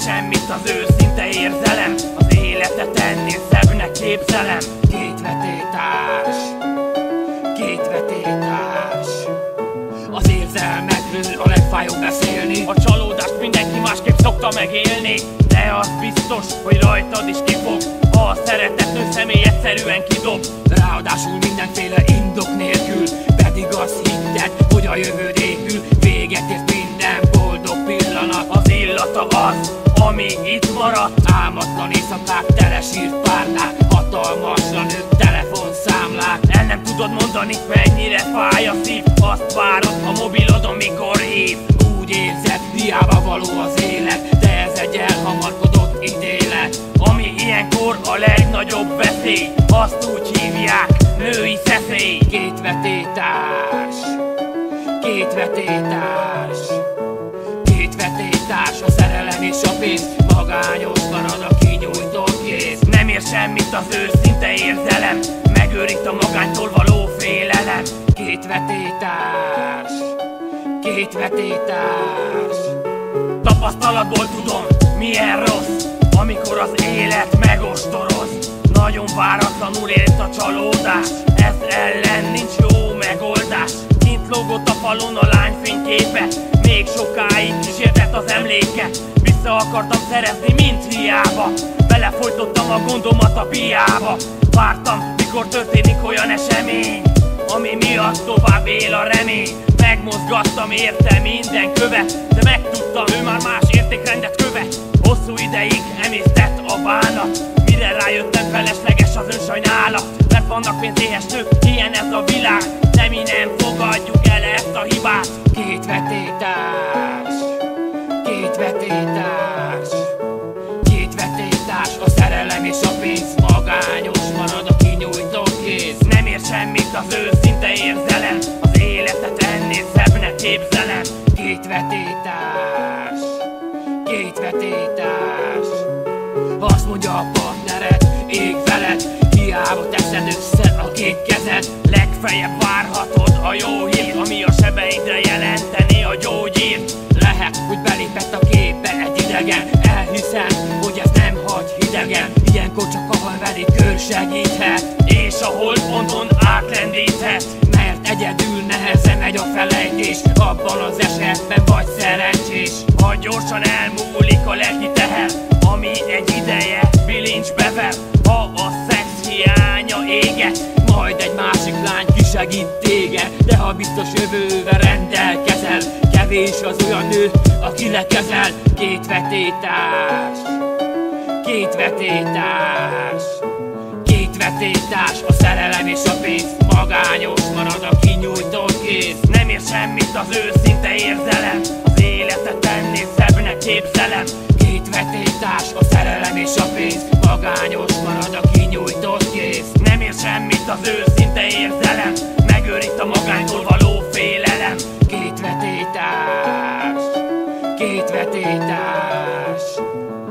semmit az őszinte érzelem, az életet ennél szebbnek képzelem. Két vetétárs, két vetétárs. Az érzelmekről a legfájóbb beszélni, a csalódást mindenki másképp szokta megélni. De az biztos, hogy rajtad is kifog, ha a szeretető személy egyszerűen kidob. Ráadásul mindenféle indok nélkül, pedig azt hitted, hogy a jövőd épül. Véget ért minden boldog pillanat, az illata az, ami itt maradt. Álmatlan éjszakák, tele sírt párnák, hatalmasra nőtt telefonszámlák. El nem tudod mondani, mennyire fáj a szív, azt várod a mobilodon, mikor hív. Úgy érzed, hiába való az élet, de ez egy elhamarkodott ítélet. Ami ilyenkor a legnagyobb veszély, azt úgy hívják, női szeszély. Két vetétárs, két vetétárs, két vetétárs. A szerelem és a pénz, magányos marad a kinyújtott kéz. Nem ér semmit az őszinte érzelem, megőrít a magánytól való félelem. Két vetétárs, két vetétárs. Tapasztalatból tudom, milyen rossz, amikor az élet megostoroz. Nagyon váratlanul ért a csalódás, ez ellen nincs jó megoldás. Kint lógott a falon a lány fényképe, még sokáig kísértett az emléke. Vissza akartam szerezni, mint hiába, belefolytottam a gondomat a piába. Vártam, mikor történik olyan esemény, ami miatt tovább él a remény. Megmozgattam érte minden követ, de megtudtam, ő már más értékrendet követ. Hosszú ideig emésztett a bánat, mire rájöttem, felesleges az önsajnálat. Mert vannak pénzéhes nők, ilyen ez a világ, de mi nem fogadjuk el ezt a hibát. Két vetétárs, két vetétárs, két vetétárs. A szerelem és a pénz, magányos marad a kinyújtott kéz. Nem ér semmit az őszinte érzelem, az életet ennél szebbnek képzelem. Két vetétárs, két vetétárs. Azt mondja a partnered, ég veled, hiába teszed össze a két kezed. Legfeljebb várhatod a jó hír, ami a sebeidre jelenteni a gyógyírt. Lehet, hogy belépett a képbe egy idegen, elhiszem, hogy ez nem hagy hidegen. Ilyenkor csak a halveri kör segíthet, és a holdponton átlendíthet. Mert egyedül nehezen megy a felejtés, abban az esetben vagy szerencsés. Ha gyorsan elmúlik a lelki teher, ami egy ideje bilincsbe ver. Ha a szex hiánya éget, majd egy másik lány kisegít téged. De ha biztos jövővel rendelkezel, kevés az olyan nő, aki lekezel. Két vetétárs, két vetétárs, két vetétárs. A szerelem és a pénz, magányos marad a kinyújtott kéz. Nem ér semmit az őszinte érzelem, az életet ennél szebbnek képzelem. Két vetétárs. A szerelem és a pénz, magányos marad a kinyújtott kéz. Nem ér semmit az őszinte érzelem, megőrít a magánytól való félelem. Két vetétárs, két vetétárs.